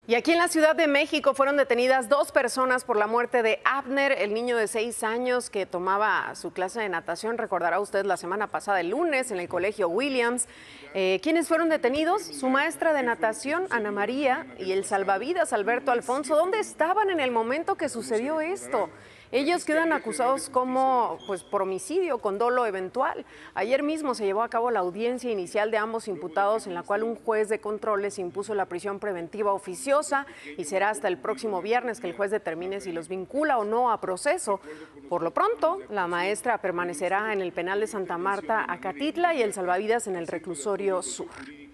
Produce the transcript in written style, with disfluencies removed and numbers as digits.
Y aquí en la Ciudad de México fueron detenidas 2 personas por la muerte de Abner, el niño de 6 años que tomaba su clase de natación. Recordará usted la semana pasada, el lunes, en el Colegio Williams. ¿Quiénes fueron detenidos? Su maestra de natación, Ana María, y el salvavidas, Alberto Alfonso. ¿Dónde estaban en el momento que sucedió esto? Ellos quedan acusados por homicidio con dolo eventual. Ayer mismo se llevó a cabo la audiencia inicial de ambos imputados, en la cual un juez de control les impuso la prisión preventiva oficiosa, y será hasta el próximo viernes que el juez determine si los vincula o no a proceso. Por lo pronto, la maestra permanecerá en el penal de Santa Marta, Acatitla, y el salvavidas en el reclusorio sur.